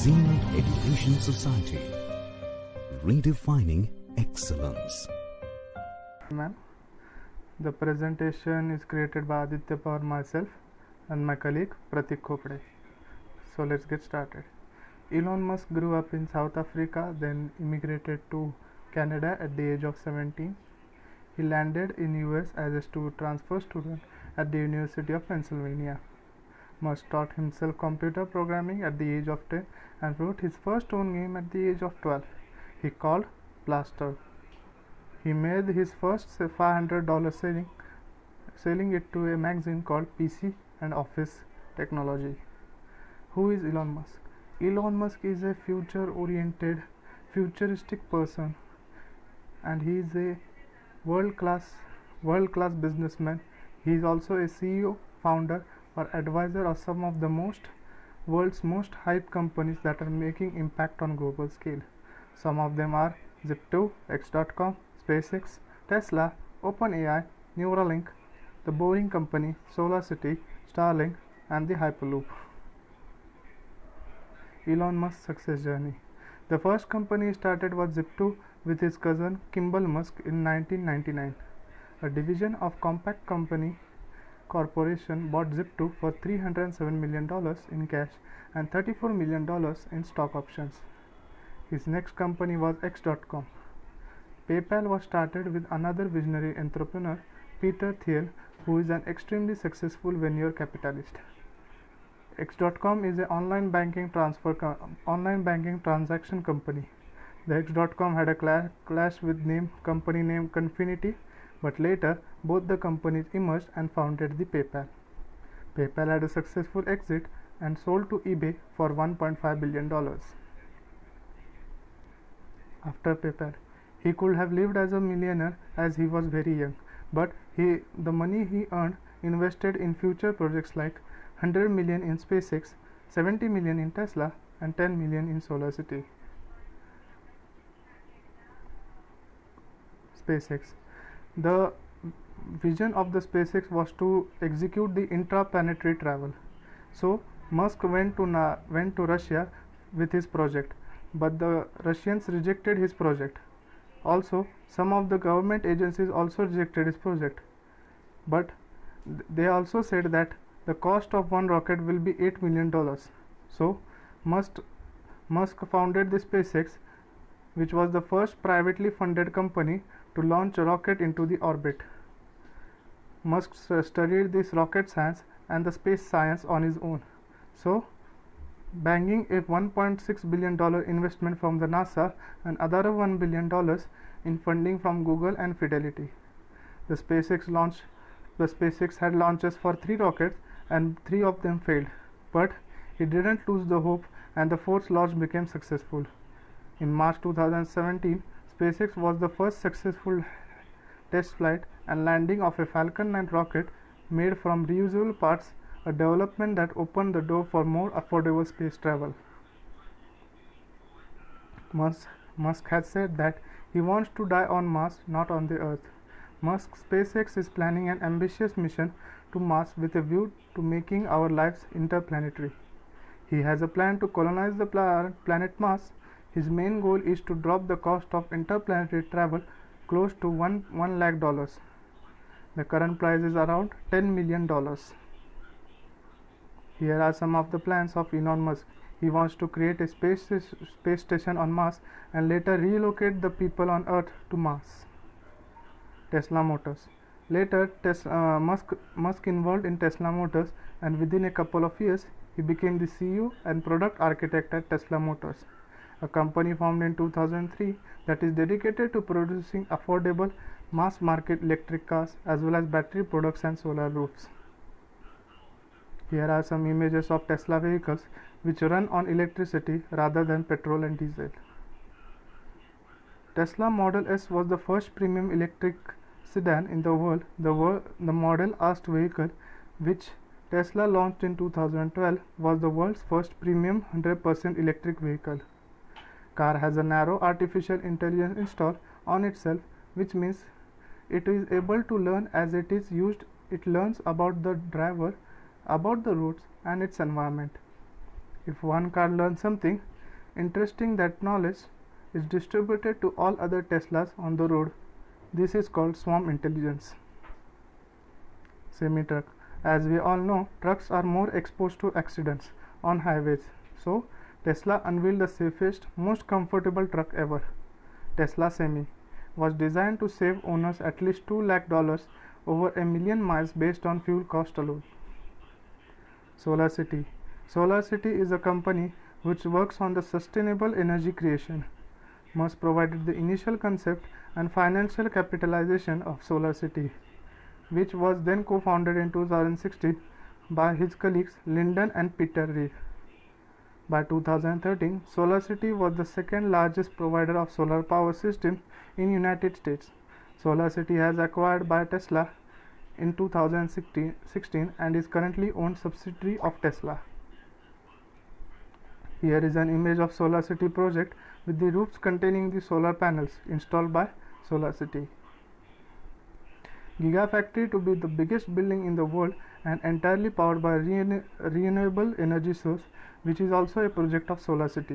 Zenith Education Society, redefining excellence. Ma'am, the presentation is created by Aditya Power, myself, and my colleague Pratik Khopde. So let's get started. Elon Musk grew up in South Africa, then immigrated to Canada at the age of 17. He landed in US as a transfer student at the University of Pennsylvania. Musk taught himself computer programming at the age of 10 and wrote his first own game at the age of 12. He called Blaster. He made his first $500 selling it to a magazine called PC and Office Technology. Who is Elon Musk? Elon Musk is a futuristic person, and he is a world-class businessman. He is also a CEO, founder, or advisor of some of the world's most hyped companies that are making impact on global scale. Some of them are Zip2, X.com, SpaceX, Tesla, OpenAI, Neuralink, The Boring Company, SolarCity, Starlink, and the Hyperloop. Elon Musk's success journey. The first company he started was Zip2 with his cousin Kimball Musk in 1999. A division of Compaq Company Corporation bought Zip2 for $307 million in cash and $34 million in stock options. His next company was X.com. PayPal was started with another visionary entrepreneur, Peter Thiel, who is an extremely successful venture capitalist. X.com is an online banking transaction company. The X.com had a clash with company name Confinity, but later both the companies emerged and founded the PayPal. PayPal had a successful exit and sold to eBay for $1.5 billion. After PayPal, he could have lived as a millionaire as he was very young, but the money he earned invested in future projects like $100 million in SpaceX, $70 million in Tesla, and $10 million in SolarCity. SpaceX. The vision of the SpaceX was to execute the intraplanetary travel. So Musk went to Russia with his project, but the Russians rejected his project. Also, some of the government agencies also rejected his project, but they also said that the cost of one rocket will be $8 million. So Musk founded the SpaceX, which was the first privately funded company to launch a rocket into the orbit. Musk studied this rocket science and the space science on his own, so bagging a $1.6 billion investment from the NASA and other $1 billion in funding from Google and Fidelity. The SpaceX had launches for 3 rockets and 3 of them failed, but he didn't lose the hope and the 4th launch became successful. In March 2017, SpaceX was the first successful test flight and landing of a Falcon 9 rocket made from reusable parts, a development that opened the door for more affordable space travel. Musk has said that he wants to die on Mars, not on the Earth. Musk's SpaceX is planning an ambitious mission to Mars with a view to making our lives interplanetary. He has a plan to colonize the planet Mars. His main goal is to drop the cost of interplanetary travel close to $1 lakh. The current price is around $10 million. Here are some of the plans of Elon Musk. He wants to create a space station on Mars and later relocate the people on Earth to Mars. Tesla Motors. Later, Musk involved in Tesla Motors, and within a couple of years, he became the CEO and product architect at Tesla Motors, a company formed in 2003 that is dedicated to producing affordable mass-market electric cars as well as battery products and solar roofs. Here are some images of Tesla vehicles which run on electricity rather than petrol and diesel. Tesla Model S was the first premium electric sedan in the world. The Model S vehicle, which Tesla launched in 2012, was the world's first premium 100% electric vehicle. Car has a narrow artificial intelligence installed on itself, which means it is able to learn as it is used. It learns about the driver, about the roads and its environment. If one car learns something, Interesting that knowledge is distributed to all other Teslas on the road. This is called swarm intelligence. Semi-truck. As we all know, trucks are more exposed to accidents on highways. So, Tesla unveiled the safest, most comfortable truck ever. Tesla Semi was designed to save owners at least $2 lakh over a million miles based on fuel cost alone. SolarCity. SolarCity is a company which works on the sustainable energy creation. Musk provided the initial concept and financial capitalization of SolarCity, which was then co-founded in 2016 by his colleagues Lyndon and Peter Reeve. By 2013, SolarCity was the second largest provider of solar power systems in United States. SolarCity has acquired by Tesla in 2016 and is currently owned subsidiary of Tesla. Here is an image of SolarCity project with the roofs containing the solar panels installed by SolarCity. Gigafactory to be the biggest building in the world and entirely powered by renewable energy source, which is also a project of SolarCity.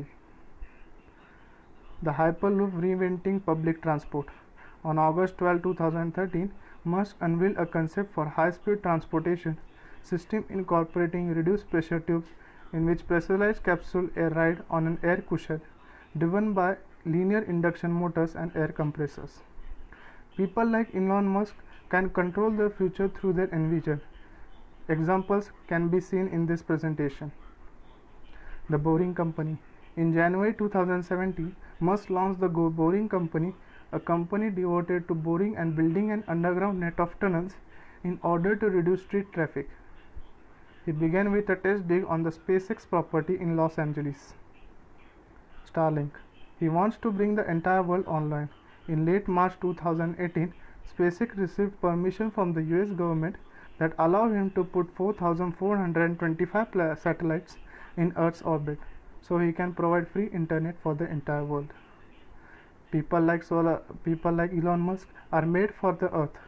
The Hyperloop reinventing public transport. On August 12, 2013, Musk unveiled a concept for high-speed transportation system incorporating reduced pressure tubes in which pressurized capsule air ride on an air cushion driven by linear induction motors and air compressors. People like Elon Musk can control the future through their envision. Examples can be seen in this presentation. The Boring Company. In January 2017, Musk launched the Boring Company, a company devoted to boring and building an underground net of tunnels in order to reduce street traffic. He began with a test dig on the SpaceX property in Los Angeles. Starlink. He wants to bring the entire world online. In late March 2018, SpaceX received permission from the US government that allowed him to put 4,425 satellites in Earth's orbit, so he can provide free internet for the entire world. People like Elon Musk are made for the Earth.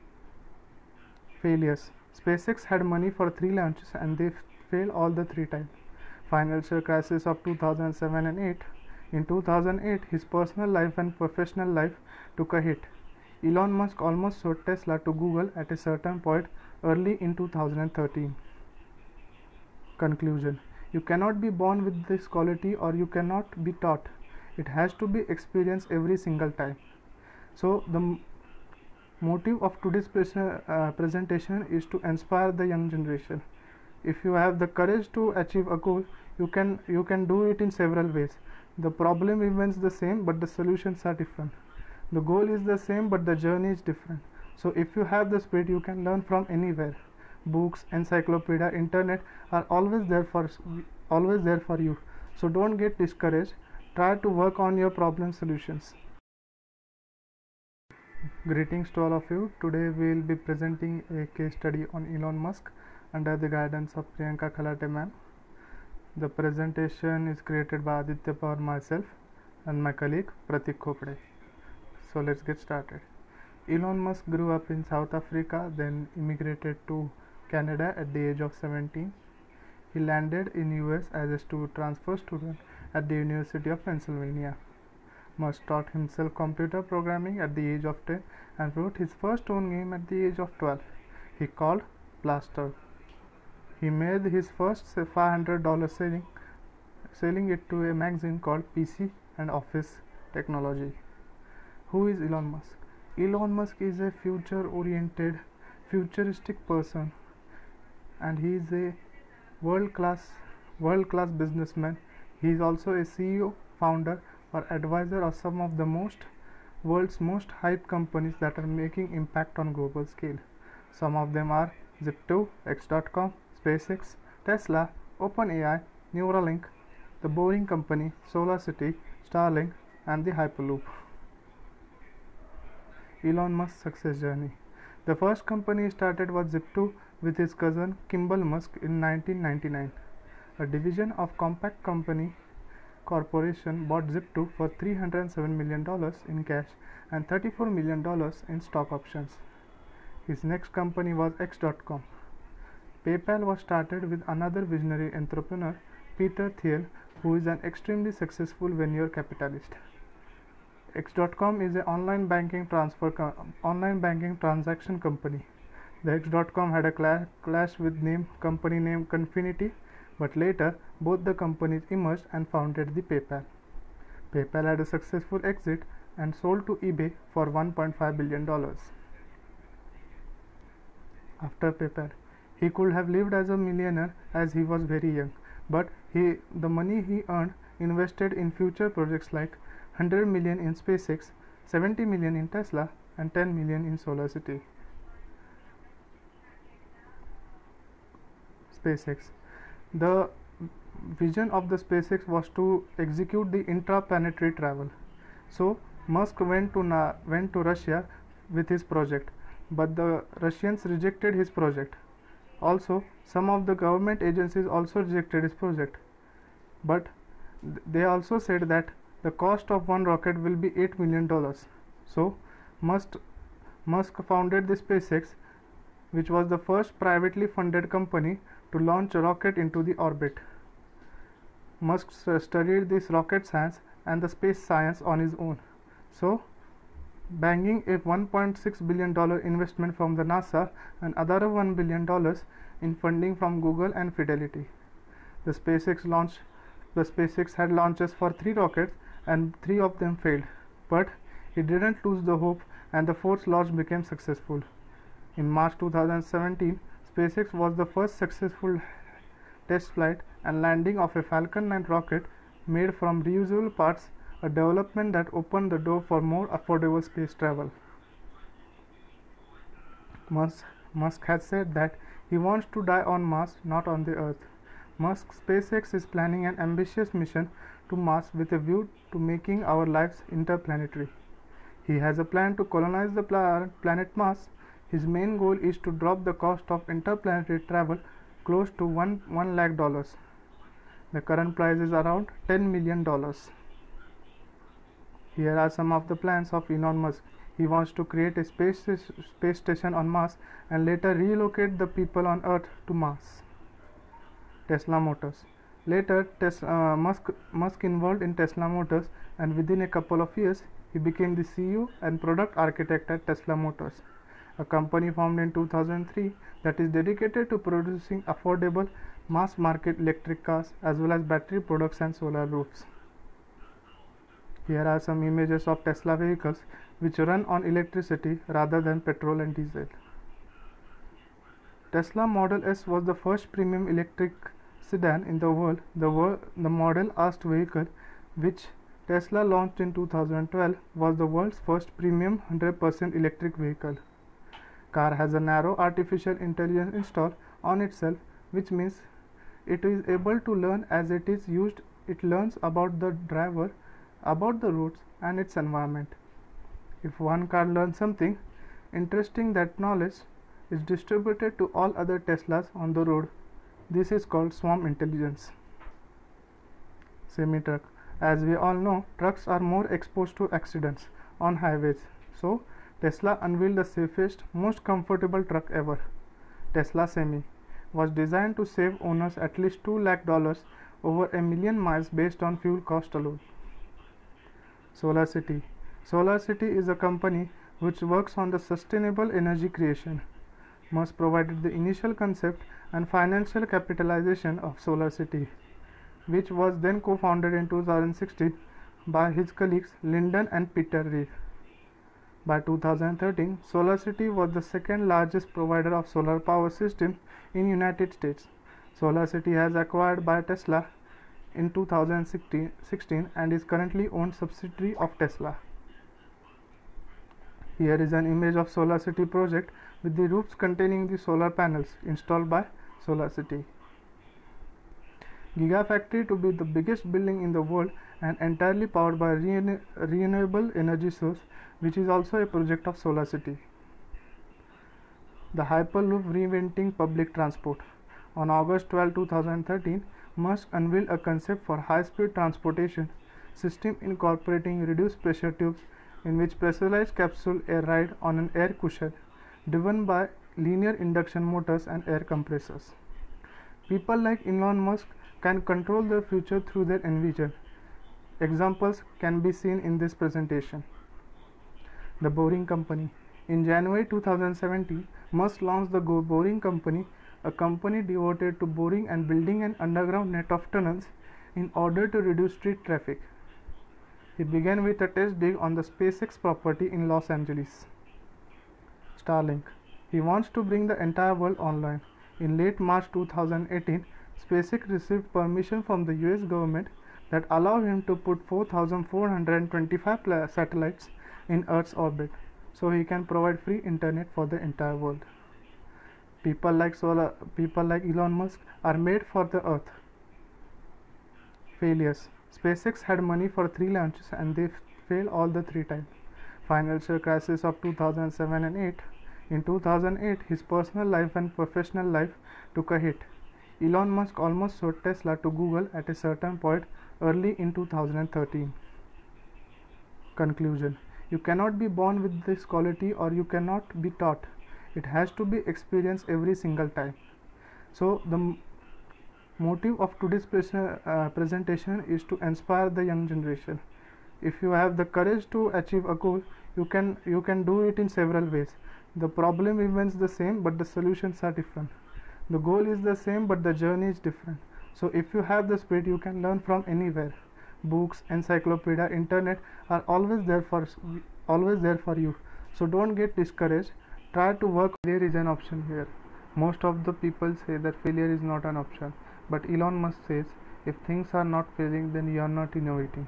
Failures. SpaceX had money for 3 launches and they failed all the 3 times. Financial crisis of 2007 and 8. In 2008, his personal life and professional life took a hit. Elon Musk almost sold Tesla to Google at a certain point early in 2013. Conclusion. You cannot be born with this quality or you cannot be taught. It has to be experienced every single time. So the motive of today's presentation is to inspire the young generation. If you have the courage to achieve a goal, you can do it in several ways. The problem remains the same, but the solutions are different. The goal is the same, but the journey is different. So if you have the spirit, you can learn from anywhere. Books, encyclopedia, internet are always there for you. So don't get discouraged. Try to work on your problem solutions. Greetings to all of you. Today we will be presenting a case study on Elon Musk under the guidance of Priyanka Khalate ma'am. The presentation is created by Aditya Pawar, myself, and my colleague Pratik Khopde. So let's get started. Elon Musk grew up in South Africa, then immigrated to Canada at the age of 17. He landed in US as a transfer student at the University of Pennsylvania. Musk taught himself computer programming at the age of 10 and wrote his first own game at the age of 12. He called Blaster. He made his first $500 selling it to a magazine called PC and Office Technology. Who is Elon Musk? Elon Musk is a futuristic person, and he is a world-class businessman. He is also a CEO, founder, or advisor of some of the world's most hyped companies that are making impact on global scale. Some of them are Zip2, X.com, SpaceX, Tesla, OpenAI, Neuralink, The Boring Company, SolarCity, Starlink, and the Hyperloop. Elon Musk's success journey. The first company he started was Zip2 with his cousin Kimball Musk in 1999. A division of Compaq Company Corporation bought Zip2 for $307 million in cash and $34 million in stock options. His next company was X.com. PayPal was started with another visionary entrepreneur, Peter Thiel, who is an extremely successful venture capitalist. X.com is an online banking transaction company. The X.com had a clash with company name Confinity, but later both the companies emerged and founded the PayPal. PayPal had a successful exit and sold to eBay for $1.5 billion. After PayPal, he could have lived as a millionaire as he was very young, but the money he earned invested in future projects like 100 million in SpaceX, 70 million in Tesla, and 10 million in SolarCity. SpaceX. The vision of the SpaceX was to execute the intraplanetary travel. So Musk went to Russia with his project, but the Russians rejected his project. Also, some of the government agencies also rejected his project, but they also said that the cost of one rocket will be $8 million. So Musk founded the SpaceX, which was the first privately funded company to launch a rocket into the orbit. Musk studied this rocket science and the space science on his own. So, bagging a $1.6 billion investment from the NASA and other $1 billion in funding from Google and Fidelity. The SpaceX had launches for 3 rockets and 3 of them failed, but it didn't lose the hope and the 4th launch became successful. In March 2017, SpaceX was the first successful test flight and landing of a Falcon 9 rocket made from reusable parts, a development that opened the door for more affordable space travel. Musk has said that he wants to die on Mars, not on the Earth. Musk's SpaceX is planning an ambitious mission to Mars with a view to making our lives interplanetary. He has a plan to colonize the planet Mars. His main goal is to drop the cost of interplanetary travel close to $1 lakh. The current price is around $10 million. Here are some of the plans of Elon Musk. He wants to create a space station on Mars and later relocate the people on Earth to Mars. Tesla Motors. Later, Musk involved in Tesla Motors, and within a couple of years, he became the CEO and product architect at Tesla Motors, a company formed in 2003 that is dedicated to producing affordable mass market electric cars as well as battery products and solar roofs. Here are some images of Tesla vehicles which run on electricity rather than petrol and diesel. Tesla Model S was the first premium electric sedan in the world. The Model S vehicle, which Tesla launched in 2012, was the world's first premium 100% electric vehicle. Car has a narrow artificial intelligence installed on itself, which means it is able to learn as it is used. It learns about the driver, about the roads and its environment. If one car learns something interesting, that knowledge is distributed to all other Teslas on the road. This is called swarm intelligence. Semi-truck. As we all know, trucks are more exposed to accidents on highways. So, Tesla unveiled the safest, most comfortable truck ever. Tesla Semi was designed to save owners at least $2 lakh over 1 million miles based on fuel cost alone. SolarCity. SolarCity is a company which works on the sustainable energy creation. Musk provided the initial concept and financial capitalization of SolarCity, which was then co-founded in 2016 by his colleagues Lyndon and Peter Reeve. By 2013, SolarCity was the second largest provider of solar power systems in United States. SolarCity has acquired by Tesla in 2016 and is currently owned subsidiary of Tesla. Here is an image of SolarCity project with the roofs containing the solar panels installed by SolarCity. Gigafactory to be the biggest building in the world and entirely powered by renewable energy source, which is also a project of SolarCity. The Hyperloop reinventing public transport. On August 12, 2013, Musk unveiled a concept for high-speed transportation system incorporating reduced pressure tubes in which pressurized capsule air ride on an air cushion driven by linear induction motors and air compressors. People like Elon Musk can control their future through their envision. Examples can be seen in this presentation. The Boring Company. In January 2017, Musk launched the Boring Company, a company devoted to boring and building an underground net of tunnels in order to reduce street traffic. He began with a test dig on the SpaceX property in Los Angeles. Starlink. He wants to bring the entire world online. In late March 2018, SpaceX received permission from the US government that allowed him to put 4,425 satellites in Earth's orbit, so he can provide free internet for the entire world. People like Elon Musk are made for the Earth. Failures. SpaceX had money for 3 launches and they failed all the 3 times. Financial crisis of 2007 and 8. In 2008, his personal life and professional life took a hit. Elon Musk almost sold Tesla to Google at a certain point early in 2013. Conclusion. You cannot be born with this quality or you cannot be taught. It has to be experienced every single time. So the motive of today's presentation is to inspire the young generation. If you have the courage to achieve a goal, you can do it in several ways. The problem remains the same, but the solutions are different. The goal is the same, but the journey is different. So if you have the spirit, you can learn from anywhere. Books, encyclopedia, internet are always there for you. So don't get discouraged. Try to work. Failure is an option here. Most of the people say that failure is not an option, but Elon Musk says if things are not failing, then you are not innovating.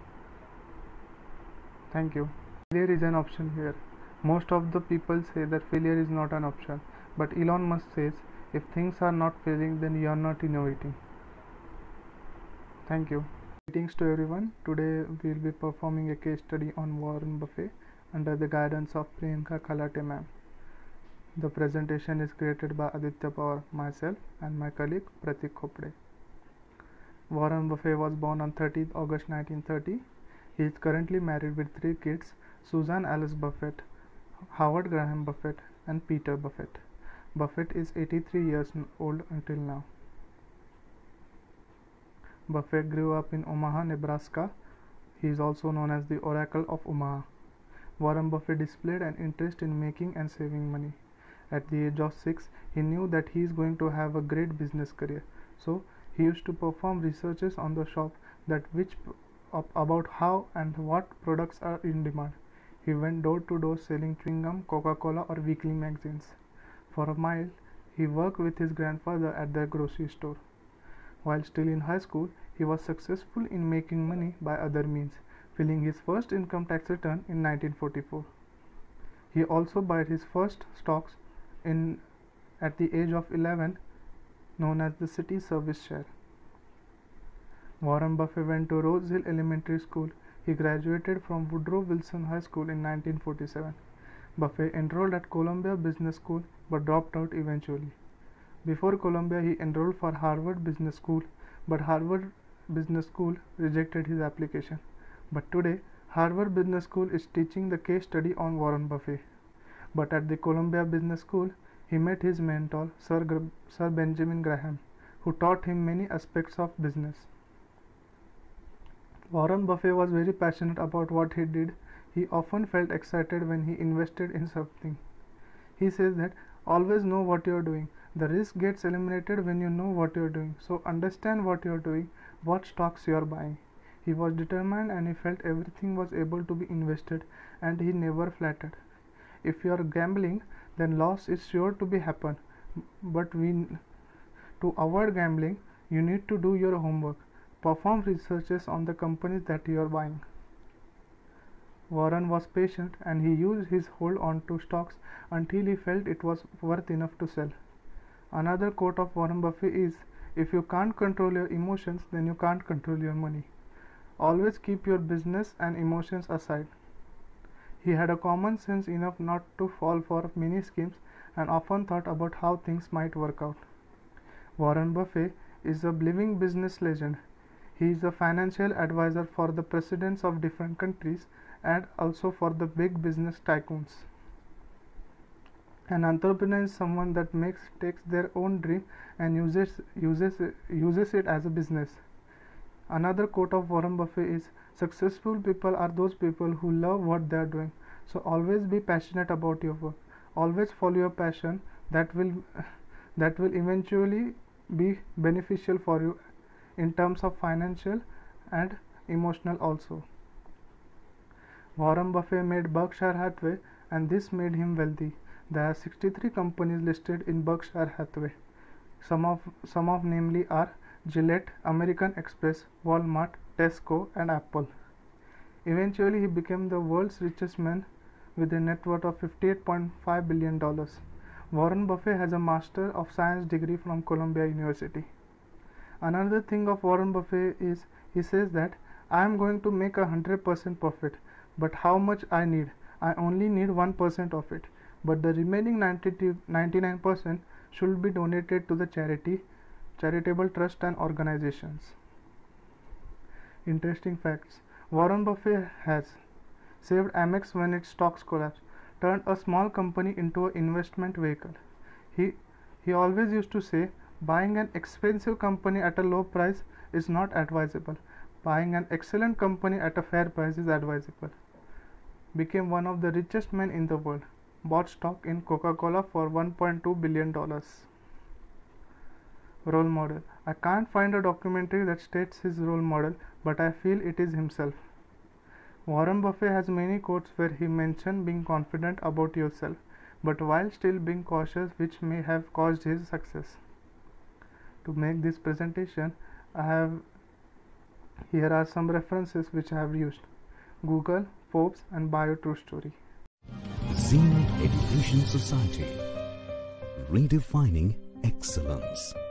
Thank you. Failure is an option here. Most of the people say that failure is not an option, but Elon Musk says if things are not failing, then you are not innovating. Thank you. Greetings to everyone. Today we will be performing a case study on Warren Buffett under the guidance of Priyanka Khalate ma'am. The presentation is created by Aditya Pawar, myself, and my colleague Pratik Khopde. Warren Buffett was born on 30th August 1930. He is currently married with 3 kids: Susan Alice Buffett, Howard Graham Buffett, and Peter Buffett. Buffett is 83 years old until now. Buffett grew up in Omaha, Nebraska. He is also known as the Oracle of Omaha. Warren Buffett displayed an interest in making and saving money. At the age of 6, he knew that he is going to have a great business career. So he used to perform researches on the shop about how and what products are in demand. He went door to door selling chewing gum, Coca-Cola, or weekly magazines. For a while, he worked with his grandfather at their grocery store. While still in high school, he was successful in making money by other means, filing his first income tax return in 1944. He also bought his first stocks at the age of 11, known as the City Service Share. Warren Buffett went to Rose Hill Elementary School. He graduated from Woodrow Wilson High School in 1947. Buffett enrolled at Columbia Business School but dropped out eventually. Before Columbia, he enrolled for Harvard Business School, but Harvard Business School rejected his application. But today, Harvard Business School is teaching the case study on Warren Buffett. But at the Columbia Business School, he met his mentor, Sir Benjamin Graham, who taught him many aspects of business. Warren Buffett was very passionate about what he did. He often felt excited when he invested in something. He says that always know what you are doing. The risk gets eliminated when you know what you are doing. So understand what you are doing, what stocks you are buying. He was determined and he felt everything was able to be invested, and he never flattered. If you are gambling, then loss is sure to be happen. But to avoid gambling, you need to do your homework. Perform researches on the companies that you are buying. Warren was patient and he used his hold on to stocks until he felt it was worth enough to sell. Another quote of Warren Buffett is, if you can't control your emotions, then you can't control your money. Always keep your business and emotions aside. He had a common sense enough not to fall for many schemes and often thought about how things might work out. Warren Buffett is a living business legend. He is a financial advisor for the presidents of different countries and also for the big business tycoons. An entrepreneur is someone that takes their own dream and uses it as a business. Another quote of Warren Buffett is, successful people are those people who love what they are doing. So always be passionate about your work. Always follow your passion. That will eventually be beneficial for you in terms of financial and emotional also. Warren Buffett made Berkshire Hathaway, and this made him wealthy. There are 63 companies listed in Berkshire Hathaway. Some of namely are Gillette, American Express, Walmart, Tesco, and Apple. Eventually, he became the world's richest man with a net worth of $58.5 billion. Warren Buffett has a Master of Science degree from Columbia University. Another thing of Warren Buffett is he says that I am going to make 100% profit, but how much I need? I only need 1% of it, but the remaining 99% should be donated to the charitable trust and organizations. Interesting facts. Warren Buffett has saved Amex when its stocks collapsed, turned a small company into an investment vehicle. He always used to say, buying an expensive company at a low price is not advisable. Buying an excellent company at a fair price is advisable. Became one of the richest men in the world. Bought stock in Coca-Cola for $1.2 billion. Role model. I can't find a documentary that states his role model, but I feel it is himself. Warren Buffett has many quotes where he mentions being confident about yourself, but while still being cautious, which may have caused his success. To make this presentation, here are some references which I have used: Google, Forbes, and BioTrueStory. Zenith Education Society, redefining excellence.